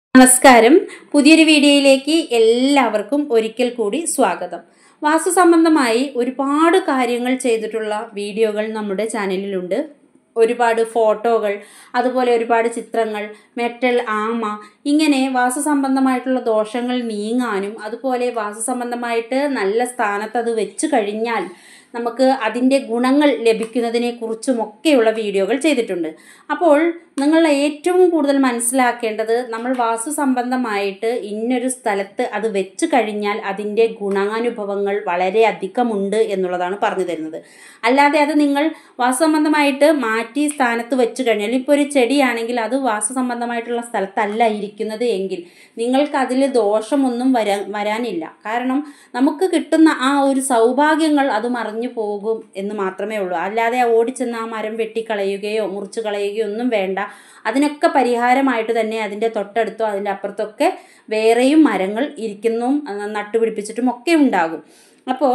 നമസ്കാരം. പുതിയൊരു വീഡിയോയിലേക്ക് എല്ലാവർക്കും ഒരിക്കൽ കൂടി സ്വാഗതം. വാസ്തു സംബന്ധമായി ഒരുപാട് കാര്യങ്ങൾ ചെയ്തിട്ടുള്ള വീഡിയോകൾ നമ്മുടെ ചാനലിലുണ്ട്. ഒരുപാട് ഫോട്ടോകൾ, അതുപോലെ ഒരുപാട് ചിത്രങ്ങൾ, മെറ്റൽ ആമ, ഇങ്ങനെ വാസ്തു സംബന്ധമായിട്ടുള്ള ദോഷങ്ങൾ നീങ്ങാനും അതുപോലെ വാസ്തു സംബന്ധമായിട്ട് നല്ല സ്ഥാനത്ത് അത് വെച്ച് കഴിഞ്ഞാൽ നമുക്ക് അതിൻ്റെ ഗുണങ്ങൾ ലഭിക്കുന്നതിനെ കുറിച്ചുമൊക്കെയുള്ള വീഡിയോകൾ ചെയ്തിട്ടുണ്ട്. അപ്പോൾ നിങ്ങൾ ഏറ്റവും കൂടുതൽ മനസ്സിലാക്കേണ്ടത്, നമ്മൾ വാസ്തു സംബന്ധമായിട്ട് ഇന്നൊരു സ്ഥലത്ത് അത് വെച്ച് കഴിഞ്ഞാൽ അതിൻ്റെ ഗുണാനുഭവങ്ങൾ വളരെ അധികമുണ്ട് എന്നുള്ളതാണ് പറഞ്ഞു തരുന്നത്. അല്ലാതെ അത് നിങ്ങൾ വാസ്തു സംബന്ധമായിട്ട് മാറ്റി സ്ഥാനത്ത് വെച്ച് കഴിഞ്ഞാൽ, ഇപ്പോൾ ഒരു ചെടിയാണെങ്കിൽ അത് വാസ്തു സംബന്ധമായിട്ടുള്ള സ്ഥലത്തല്ല ഇരിക്കുന്നത് എങ്കിൽ നിങ്ങൾക്ക് അതിൽ ദോഷമൊന്നും വരാനില്ല. കാരണം നമുക്ക് കിട്ടുന്ന ആ ഒരു സൗഭാഗ്യങ്ങൾ അത് മറിഞ്ഞു പോകും എന്ന് മാത്രമേ ഉള്ളൂ. അല്ലാതെ ഓടിച്ചെന്ന് ആ മരം വെട്ടിക്കളയുകയോ മുറിച്ച് കളയുകയോ ഒന്നും വേണ്ട. അതിനൊക്കെ പരിഹാരമായിട്ട് തന്നെ അതിൻ്റെ തൊട്ടടുത്തോ അതിൻ്റെ അപ്പുറത്തൊക്കെ വേറെയും മരങ്ങൾ ഇരിക്കുന്നതും നട്ടുപിടിപ്പിച്ചിട്ടും ഒക്കെ ഉണ്ടാകും. അപ്പോൾ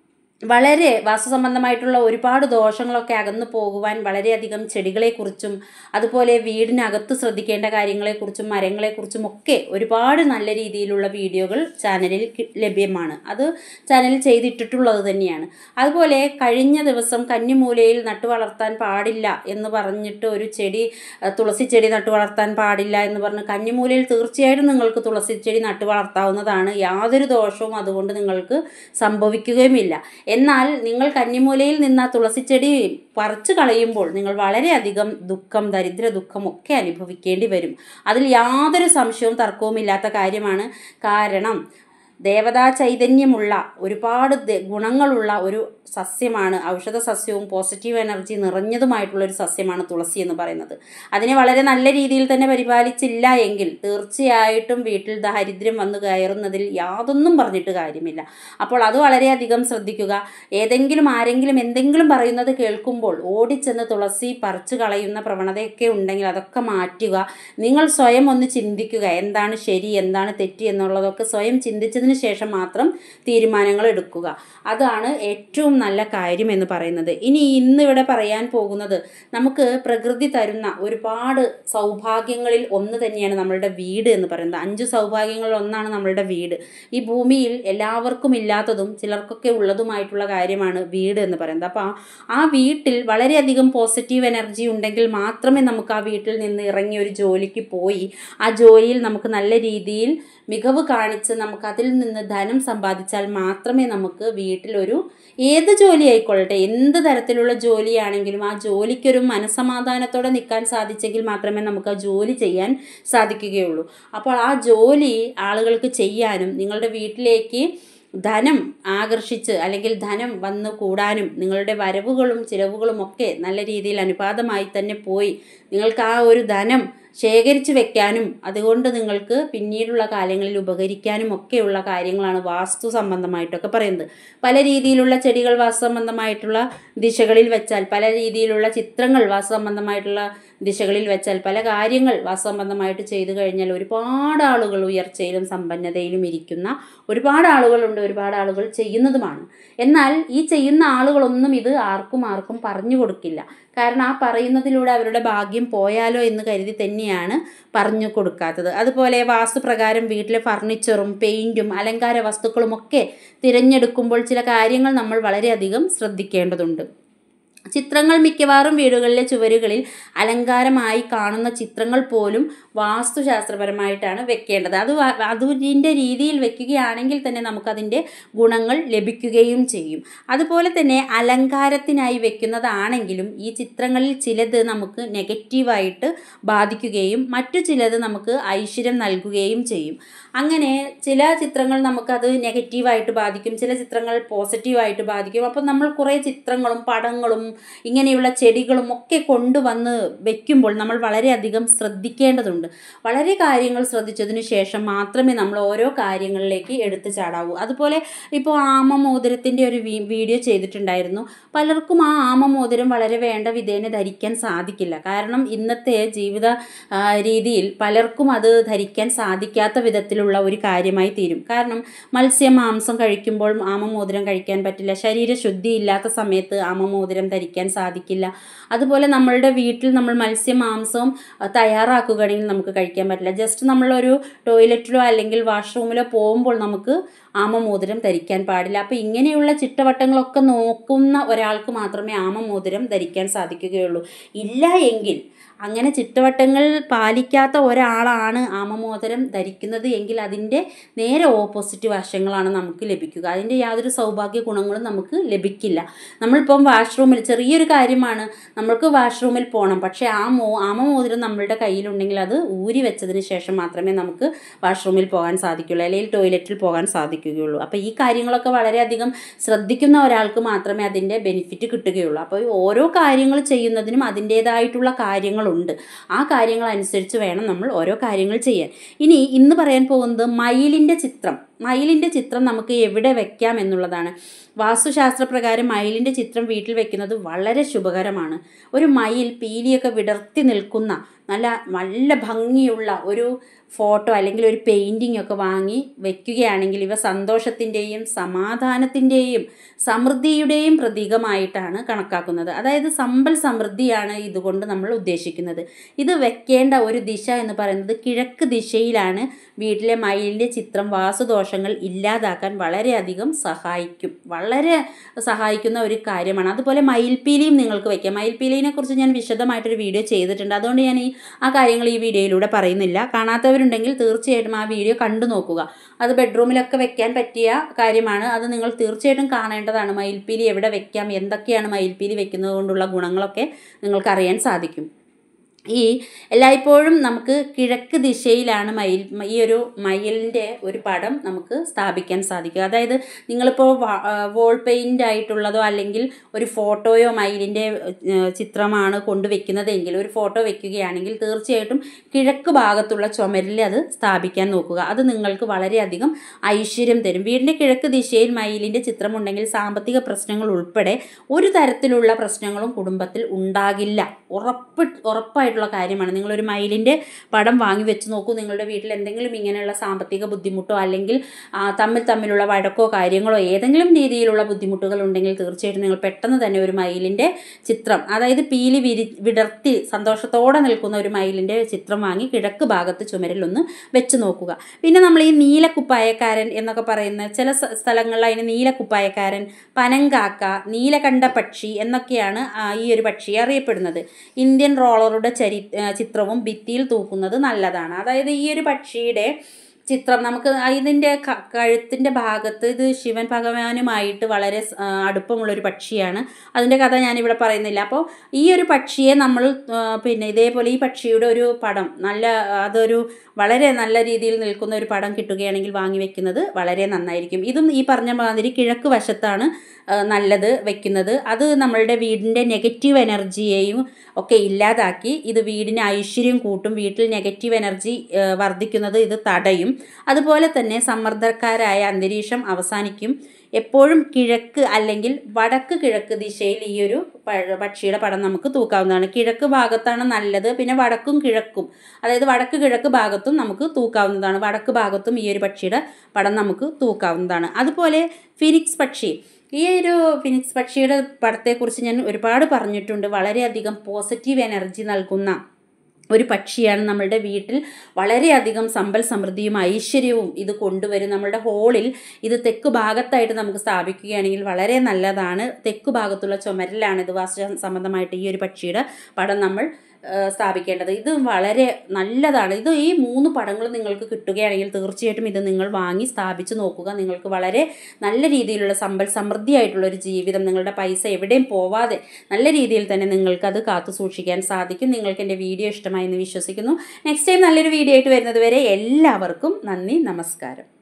വളരെ വാസ്തു സംബന്ധമായിട്ടുള്ള ഒരുപാട് ദോഷങ്ങളൊക്കെ അകന്നു പോകുവാൻ വളരെയധികം ചെടികളെക്കുറിച്ചും അതുപോലെ വീടിനകത്ത് ശ്രദ്ധിക്കേണ്ട കാര്യങ്ങളെക്കുറിച്ചും മരങ്ങളെക്കുറിച്ചും ഒക്കെ ഒരുപാട് നല്ല രീതിയിലുള്ള വീഡിയോകൾ ചാനലിൽ ലഭ്യമാണ്. അത് ചാനലിൽ ചെയ്തിട്ടുള്ളത് തന്നെയാണ്. അതുപോലെ കഴിഞ്ഞ ദിവസം കന്നിമൂലയിൽ നട്ടു വളർത്താൻ പാടില്ല എന്ന് പറഞ്ഞിട്ട് ഒരു ചെടി, തുളസി ചെടി നട്ടു വളർത്താൻ പാടില്ല എന്ന് പറഞ്ഞ്, കന്നിമൂലയിൽ തീർച്ചയായിട്ടും നിങ്ങൾക്ക് തുളസി ചെടി നട്ടു വളർത്താവുന്നതാണ്. യാതൊരു ദോഷവും അതുകൊണ്ട് നിങ്ങൾക്ക് സംഭവിക്കുകയുമില്ല. എന്നാൽ നിങ്ങൾ കന്നിമൂലയിൽ നിന്ന് ആ തുളസിച്ചെടി പറിച്ചു കളയുമ്പോൾ നിങ്ങൾ വളരെയധികം ദുഃഖം, ദരിദ്ര ദുഃഖം ഒക്കെ അനുഭവിക്കേണ്ടി വരും. അതിൽ യാതൊരു സംശയവും തർക്കവുമില്ലാത്ത കാര്യമാണ്. കാരണം ദേവതാ ചൈതന്യമുള്ള ഒരുപാട് ഗുണങ്ങളുള്ള ഒരു സസ്യമാണ്. ഔഷധ സസ്യവും പോസിറ്റീവ് എനർജി നിറഞ്ഞതുമായിട്ടുള്ളൊരു സസ്യമാണ് തുളസി എന്ന് പറയുന്നത്. അതിനെ വളരെ നല്ല രീതിയിൽ തന്നെ പരിപാലിച്ചില്ല എങ്കിൽ തീർച്ചയായിട്ടും വീട്ടിൽ ദാരിദ്ര്യം വന്നു കയറുന്നതിൽ യാതൊന്നും പറഞ്ഞിട്ട് കാര്യമില്ല. അപ്പോൾ അത് വളരെയധികം ശ്രദ്ധിക്കുക. ആരെങ്കിലും എന്തെങ്കിലും പറയുന്നത് കേൾക്കുമ്പോൾ ഓടിച്ചെന്ന് തുളസി പറിച്ചു കളയുന്ന പ്രവണതയൊക്കെ ഉണ്ടെങ്കിൽ അതൊക്കെ മാറ്റുക. നിങ്ങൾ സ്വയം ഒന്ന് ചിന്തിക്കുക, എന്താണ് ശരി എന്താണ് തെറ്റ് എന്നുള്ളതൊക്കെ സ്വയം ചിന്തിച്ചതിന് ശേഷം മാത്രം തീരുമാനങ്ങൾ എടുക്കുക. അതാണ് ഏറ്റവും നല്ല കാര്യം എന്ന് പറയുന്നത്. ഇന്നിവിടെ പറയാൻ പോകുന്നത്, നമുക്ക് പ്രകൃതി തരുന്ന ഒരുപാട് സൗഭാഗ്യങ്ങളിൽ ഒന്ന് തന്നെയാണ് നമ്മളുടെ വീട് എന്ന് പറയുന്നത്. 5 സൗഭാഗ്യങ്ങളിൽ ഒന്നാണ് നമ്മളുടെ വീട്. ഈ ഭൂമിയിൽ എല്ലാവർക്കും ഇല്ലാത്തതും ചിലർക്കൊക്കെ ഉള്ളതുമായിട്ടുള്ള കാര്യമാണ് വീട് എന്ന് പറയുന്നത്. അപ്പോൾ ആ വീട്ടിൽ വളരെയധികം പോസിറ്റീവ് എനർജി ഉണ്ടെങ്കിൽ മാത്രമേ നമുക്ക് ആ വീട്ടിൽ നിന്ന് ഇറങ്ങി ഒരു ജോലിക്ക് പോയി ആ ജോലിയിൽ നമുക്ക് നല്ല രീതിയിൽ മികവ് കാണിച്ച് നമുക്ക് അതിൽ നിന്ന് ധനം സമ്പാദിച്ചാൽ മാത്രമേ നമുക്ക് വീട്ടിലൊരു ഏത് ജോലി ആയിക്കൊള്ളട്ടെ, എന്ത് തരത്തിലുള്ള ജോലിയാണെങ്കിലും ആ ജോലിക്കൊരു മനസ്സമാധാനത്തോടെ നിൽക്കാൻ സാധിച്ചെങ്കിൽ മാത്രമേ നമുക്ക് ആ ജോലി ചെയ്യാൻ സാധിക്കുകയുള്ളൂ. അപ്പോൾ ആ ജോലി ആളുകൾക്ക് ചെയ്യാനും നിങ്ങളുടെ വീട്ടിലേക്ക് ധനം ആകർഷിച്ച് അല്ലെങ്കിൽ ധനം വന്നു കൂടാനും നിങ്ങളുടെ വരവുകളും ചിലവുകളും ഒക്കെ നല്ല രീതിയിൽ അനുപാതമായി തന്നെ പോയി നിങ്ങൾക്ക് ആ ഒരു ധനം ശേഖരിച്ചു വെക്കാനും അതുകൊണ്ട് നിങ്ങൾക്ക് പിന്നീടുള്ള കാലങ്ങളിൽ ഉപകരിക്കാനും ഒക്കെയുള്ള കാര്യങ്ങളാണ് വാസ്തു സംബന്ധമായിട്ടൊക്കെ പറയുന്നത്. പല രീതിയിലുള്ള ചെടികൾ വാസ്തു സംബന്ധമായിട്ടുള്ള ദിശകളിൽ വെച്ചാൽ, പല രീതിയിലുള്ള ചിത്രങ്ങൾ വാസ്തു സംബന്ധമായിട്ടുള്ള ദിശകളിൽ വെച്ചാൽ, പല കാര്യങ്ങൾ വാസ്തു സംബന്ധമായിട്ട് ചെയ്തു കഴിഞ്ഞാൽ ഒരുപാട് ആളുകൾ ഉയർച്ചയിലും സമ്പന്നതയിലും ഇരിക്കുന്ന ഒരുപാട് ആളുകളുണ്ട്, ഒരുപാട് ആളുകൾ ചെയ്യുന്നതുമാണ്. എന്നാൽ ഈ ചെയ്യുന്ന ആളുകളൊന്നും ഇത് ആർക്കും പറഞ്ഞു കൊടുക്കില്ല. കാരണം ആ പറയുന്നതിലൂടെ അവരുടെ ഭാഗ്യം പോയാലോ എന്ന് കരുതി തന്നെയാണ് പറഞ്ഞു കൊടുക്കാത്തത്. അതുപോലെ വാസ്തുപ്രകാരം വീട്ടിലെ ഫർണിച്ചറും പെയിൻറ്റും അലങ്കാര വസ്തുക്കളും ഒക്കെ തിരഞ്ഞെടുക്കുമ്പോൾ ചില കാര്യങ്ങൾ നമ്മൾ വളരെയധികം ശ്രദ്ധിക്കേണ്ടതുണ്ട്. ചിത്രങ്ങൾ മിക്കവാറും വീടുകളിലെ ചുവരുകളിൽ അലങ്കാരമായി കാണുന്ന ചിത്രങ്ങൾ പോലും വാസ്തുശാസ്ത്രപരമായിട്ടാണ് വെക്കേണ്ടത്. അതിൻ്റെ രീതിയിൽ വെക്കുകയാണെങ്കിൽ തന്നെ നമുക്കതിൻ്റെ ഗുണങ്ങൾ ലഭിക്കുകയും ചെയ്യും. അതുപോലെ തന്നെ അലങ്കാരത്തിനായി വെക്കുന്നതാണെങ്കിലും ഈ ചിത്രങ്ങളിൽ ചിലത് നമുക്ക് നെഗറ്റീവായിട്ട് ബാധിക്കുകയും മറ്റു ചിലത് നമുക്ക് ഐശ്വര്യം നൽകുകയും ചെയ്യും. അങ്ങനെ ചില ചിത്രങ്ങൾ നമുക്കത് നെഗറ്റീവായിട്ട് ബാധിക്കും, ചില ചിത്രങ്ങൾ പോസിറ്റീവായിട്ട് ബാധിക്കും. അപ്പം നമ്മൾ കുറേ ചിത്രങ്ങളും പടങ്ങളും ഇങ്ങനെയുള്ള ചെടികളും ഒക്കെ കൊണ്ടുവന്ന് വെക്കുമ്പോൾ നമ്മൾ വളരെയധികം ശ്രദ്ധിക്കേണ്ടതുണ്ട്. വളരെ കാര്യങ്ങൾ ശ്രദ്ധിച്ചതിന് ശേഷം മാത്രമേ നമ്മൾ ഓരോ കാര്യങ്ങളിലേക്ക് എടുത്തു ചാടാവൂ. അതുപോലെ ഇപ്പോൾ ആമമോതിരത്തിൻ്റെ ഒരു വീഡിയോ ചെയ്തിട്ടുണ്ടായിരുന്നു. പലർക്കും ആ ആമമോതിരം വളരെ വേണ്ട വിധേന ധരിക്കാൻ സാധിക്കില്ല. കാരണം ഇന്നത്തെ ജീവിത രീതിയിൽ പലർക്കും അത് ധരിക്കാൻ സാധിക്കാത്ത വിധത്തിലുള്ള ഒരു കാര്യമായി തീരും. കാരണം മത്സ്യം മാംസം കഴിക്കുമ്പോൾ ആമമോതിരം കഴിക്കാൻ പറ്റില്ല. ശരീരശുദ്ധി ഇല്ലാത്ത സമയത്ത് ആമമോതിരം ധരിക്കാൻ കഴിക്കാൻ സാധിക്കില്ല. അതുപോലെ നമ്മളുടെ വീട്ടിൽ നമ്മൾ മത്സ്യം മാംസവും തയ്യാറാക്കുകയാണെങ്കിൽ നമുക്ക് കഴിക്കാൻ പറ്റില്ല. ജസ്റ്റ് നമ്മളൊരു ടോയ്ലറ്റിലോ അല്ലെങ്കിൽ വാഷ്റൂമിലോ പോകുമ്പോൾ നമുക്ക് ആമമോതിരം ധരിക്കാൻ പാടില്ല. അപ്പോൾ ഇങ്ങനെയുള്ള ചിട്ടവട്ടങ്ങളൊക്കെ നോക്കുന്ന ഒരാൾക്ക് മാത്രമേ ആമമോതിരം ധരിക്കാൻ സാധിക്കുകയുള്ളൂ. ഇല്ല എങ്കിൽ അങ്ങനെ ചിട്ടവട്ടങ്ങൾ പാലിക്കാത്ത ഒരാളാണ് ആമമോതിരം ധരിക്കുന്നത് എങ്കിൽ അതിൻ്റെ നേരെ ഓപ്പോസിറ്റ് വശങ്ങളാണ് നമുക്ക് ലഭിക്കുക. അതിൻ്റെ യാതൊരു സൗഭാഗ്യ ഗുണങ്ങളും നമുക്ക് ലഭിക്കില്ല. നമ്മളിപ്പം വാഷ്റൂമിൽ ചെറിയൊരു കാര്യമാണ്, നമ്മൾക്ക് വാഷ്റൂമിൽ പോകണം, പക്ഷേ ആമമോതിരം നമ്മളുടെ കയ്യിലുണ്ടെങ്കിൽ അത് ഊരി വെച്ചതിന് ശേഷം മാത്രമേ നമുക്ക് വാഷ്റൂമിൽ പോകാൻ സാധിക്കുകയുള്ളൂ, അല്ലെങ്കിൽ ടോയ്ലറ്റിൽ പോകാൻ സാധിക്കുകയുള്ളൂ. അപ്പോൾ ഈ കാര്യങ്ങളൊക്കെ വളരെയധികം ശ്രദ്ധിക്കുന്ന ഒരാൾക്ക് മാത്രമേ അതിൻ്റെ ബെനിഫിറ്റ് കിട്ടുകയുള്ളൂ. അപ്പോൾ ഓരോ കാര്യങ്ങൾ ചെയ്യുന്നതിനും അതിൻ്റേതായിട്ടുള്ള കാര്യങ്ങളുണ്ട്. ആ കാര്യങ്ങൾ അനുസരിച്ച് വേണം നമ്മൾ ഓരോ കാര്യങ്ങൾ ചെയ്യാൻ. ഇന്ന് പറയാൻ പോകുന്നത് മയിലിൻ്റെ ചിത്രം. മയിലിൻ്റെ ചിത്രം നമുക്ക് എവിടെ വെക്കാം എന്നുള്ളതാണ്. വാസ്തുശാസ്ത്രപ്രകാരം മയിലിൻ്റെ ചിത്രം വീട്ടിൽ വെക്കുന്നത് വളരെ ശുഭകരമാണ്. ഒരു മയിൽ പീലിയൊക്കെ വിടർത്തി നിൽക്കുന്ന നല്ല ഭംഗിയുള്ള ഒരു ഫോട്ടോ അല്ലെങ്കിൽ ഒരു പെയിൻറ്റിംഗ് ഒക്കെ വാങ്ങി വയ്ക്കുകയാണെങ്കിൽ ഇവ സന്തോഷത്തിൻ്റെയും സമാധാനത്തിൻ്റെയും സമൃദ്ധിയുടെയും പ്രതീകമായിട്ടാണ് കണക്കാക്കുന്നത്. അതായത് സമ്പൽ സമൃദ്ധിയാണ് ഇതുകൊണ്ട് നമ്മൾ ഉദ്ദേശിക്കുന്നത്. ഇത് വെക്കേണ്ട ഒരു ദിശ എന്ന് പറയുന്നത് കിഴക്ക് ദിശയിലാണ്. വീട്ടിലെ മയിലിൻ്റെ ചിത്രം വാസ്തുദോഷങ്ങൾ ഇല്ലാതാക്കാൻ വളരെയധികം വളരെ സഹായിക്കുന്ന ഒരു കാര്യമാണ്. അതുപോലെ മയിൽപ്പീലിയും നിങ്ങൾക്ക് വയ്ക്കാം. മയിൽപ്പീലിനെ കുറിച്ച് ഞാൻ വിശദമായിട്ടൊരു വീഡിയോ ചെയ്തിട്ടുണ്ട്. അതുകൊണ്ട് ഞാൻ ആ കാര്യങ്ങൾ ഈ വീഡിയോയിലൂടെ പറയുന്നില്ല. കാണാത്തവരുണ്ടെങ്കിൽ തീർച്ചയായിട്ടും ആ വീഡിയോ കണ്ടു നോക്കുക. അത് ബെഡ്റൂമിലൊക്കെ വെക്കാൻ പറ്റിയ കാര്യമാണ്. അത് നിങ്ങൾ തീർച്ചയായിട്ടും കാണേണ്ടതാണ്. മയിൽപ്പീലി എവിടെ വെക്കാം, എന്തൊക്കെയാണ് മയിൽപ്പീലി വെക്കുന്നത് കൊണ്ടുള്ള ഗുണങ്ങളൊക്കെ നിങ്ങൾക്ക് അറിയാൻ സാധിക്കും. എല്ലായ്പ്പോഴും നമുക്ക് കിഴക്ക് ദിശയിലാണ് ഈ ഒരു മയിലിൻ്റെ ഒരു പടം നമുക്ക് സ്ഥാപിക്കാൻ സാധിക്കുക. അതായത് നിങ്ങളിപ്പോൾ വോൾ പെയിൻ്റ് ആയിട്ടുള്ളതോ അല്ലെങ്കിൽ ഒരു ഫോട്ടോയോ മയിലിൻ്റെ ചിത്രമാണ് കൊണ്ടുവയ്ക്കുന്നതെങ്കിൽ, ഒരു ഫോട്ടോ വെക്കുകയാണെങ്കിൽ തീർച്ചയായിട്ടും കിഴക്ക് ഭാഗത്തുള്ള ചുമരിൽ അത് സ്ഥാപിക്കാൻ നോക്കുക. അത് നിങ്ങൾക്ക് വളരെയധികം ഐശ്വര്യം തരും. വീടിൻ്റെ കിഴക്ക് ദിശയിൽ മയിലിൻ്റെ ചിത്രമുണ്ടെങ്കിൽ സാമ്പത്തിക പ്രശ്നങ്ങൾ ഉൾപ്പെടെ ഒരു തരത്തിലുള്ള പ്രശ്നങ്ങളും കുടുംബത്തിൽ ഉണ്ടാകില്ല. ഉറപ്പായിട്ടുള്ള കാര്യമാണ്. നിങ്ങളൊരു മയിലിൻ്റെ പടം വാങ്ങി വെച്ച് നോക്കൂ. നിങ്ങളുടെ വീട്ടിൽ എന്തെങ്കിലും ഇങ്ങനെയുള്ള സാമ്പത്തിക ബുദ്ധിമുട്ടോ അല്ലെങ്കിൽ തമ്മിലുള്ള വഴക്കോ കാര്യങ്ങളോ ഏതെങ്കിലും രീതിയിലുള്ള ബുദ്ധിമുട്ടുകൾ ഉണ്ടെങ്കിൽ തീർച്ചയായിട്ടും നിങ്ങൾ പെട്ടെന്ന് തന്നെ ഒരു മയിലിൻ്റെ ചിത്രം, അതായത് പീലി വിടർത്തി സന്തോഷത്തോടെ നിൽക്കുന്ന ഒരു മയിലിൻ്റെ ചിത്രം വാങ്ങി കിഴക്ക് ഭാഗത്ത് ചുമരിലൊന്ന് വെച്ച് നോക്കുക. പിന്നെ നമ്മൾ ഈ നീലക്കുപ്പായക്കാരൻ എന്നൊക്കെ പറയുന്ന ചില സ്ഥലങ്ങളിൽ അതിന് നീലക്കുപ്പായക്കാരൻ, പനങ്കാക്ക, നീലകണ്ഠ പക്ഷി എന്നൊക്കെയാണ് ഈ ഒരു പക്ഷിയെ അറിയപ്പെടുന്നത്. ഇന്ത്യൻ റോളറുടെ ചിത്രവും ഭിത്തിയിൽ തൂക്കുന്നത് നല്ലതാണ്. അതായത് ഈ ഒരു പക്ഷിയുടെ ചിത്രം നമുക്ക് ഇതിൻ്റെ കഴുത്തിൻ്റെ ഭാഗത്ത് ഇത് ശിവൻ ഭഗവാനുമായിട്ട് വളരെ അടുപ്പമുള്ളൊരു പക്ഷിയാണ്. അതിൻ്റെ കഥ ഞാനിവിടെ പറയുന്നില്ല. അപ്പോൾ ഈ ഒരു പക്ഷിയെ നമ്മൾ ഇതേപോലെ ഈ പക്ഷിയുടെ ഒരു പടം അതൊരു വളരെ നല്ല രീതിയിൽ നിൽക്കുന്ന ഒരു പടം കിട്ടുകയാണെങ്കിൽ വാങ്ങി വെക്കുന്നത് വളരെ നന്നായിരിക്കും. ഇതും ഈ പറഞ്ഞ മാതിരി കിഴക്ക് വശത്താണ് നല്ലത് വെക്കുന്നത്. അത് നമ്മളുടെ വീടിൻ്റെ നെഗറ്റീവ് എനർജിയെയും ഒക്കെ ഇല്ലാതാക്കി ഇത് വീടിന് ഐശ്വര്യം കൂട്ടും. വീട്ടിൽ നെഗറ്റീവ് എനർജി വർദ്ധിക്കുന്നത് ഇത് തടയും. അതുപോലെ തന്നെ സമ്മർദ്ദക്കാരായ അന്തരീക്ഷം അവസാനിക്കും. എപ്പോഴും കിഴക്ക് അല്ലെങ്കിൽ വടക്ക് കിഴക്ക് ദിശയിൽ ഈ ഒരു പക്ഷിയുടെ പടം നമുക്ക് തൂക്കാവുന്നതാണ്. കിഴക്ക് ഭാഗത്താണ് നല്ലത്. പിന്നെ വടക്കും കിഴക്കും, അതായത് വടക്ക് കിഴക്ക് ഭാഗത്തും നമുക്ക് തൂക്കാവുന്നതാണ്. വടക്ക് ഭാഗത്തും ഈ ഒരു പക്ഷിയുടെ പടം നമുക്ക് തൂക്കാവുന്നതാണ്. അതുപോലെ ഫിനിക്സ് പക്ഷി, ഈ ഒരു ഫിനിക്സ് പക്ഷിയുടെ പടത്തെക്കുറിച്ച് ഞാൻ ഒരുപാട് പറഞ്ഞിട്ടുണ്ട്. വളരെയധികം പോസിറ്റീവ് എനർജി നൽകുന്ന ഒരു പക്ഷിയാണ്. നമ്മളുടെ വീട്ടിൽ വളരെയധികം സമ്പൽ സമൃദ്ധിയും ഐശ്വര്യവും ഇത് കൊണ്ടുവരും. നമ്മളുടെ ഹോളിൽ ഇത് തെക്ക് ഭാഗത്തായിട്ട് നമുക്ക് സ്ഥാപിക്കുകയാണെങ്കിൽ വളരെ നല്ലതാണ്. തെക്ക് ഭാഗത്തുള്ള ചുമരിലാണ് ഇത് വാസ്തു സംബന്ധമായിട്ട് ഈ ഒരു പക്ഷിയുടെ പടം നമ്മൾ സ്ഥാപിക്കേണ്ടത്. ഇത് വളരെ നല്ലതാണ്. ഈ 3 പടങ്ങൾ നിങ്ങൾക്ക് കിട്ടുകയാണെങ്കിൽ തീർച്ചയായിട്ടും ഇത് നിങ്ങൾ വാങ്ങി സ്ഥാപിച്ച് നോക്കുക. നിങ്ങൾക്ക് വളരെ നല്ല രീതിയിലുള്ള സമ്പൽ സമൃദ്ധിയായിട്ടുള്ള ഒരു ജീവിതം, നിങ്ങളുടെ പൈസ എവിടെയും പോവാതെ നല്ല രീതിയിൽ തന്നെ നിങ്ങൾക്കത് കാത്തു സൂക്ഷിക്കാൻ സാധിക്കും. നിങ്ങൾക്ക് എൻ്റെ വീഡിയോ ഇഷ്ടമായി എന്ന് വിശ്വസിക്കുന്നു. നെക്സ്റ്റ് ടൈം നല്ലൊരു വീഡിയോ ആയിട്ട് വരുന്നത് വരെ എല്ലാവർക്കും നന്ദി, നമസ്കാരം.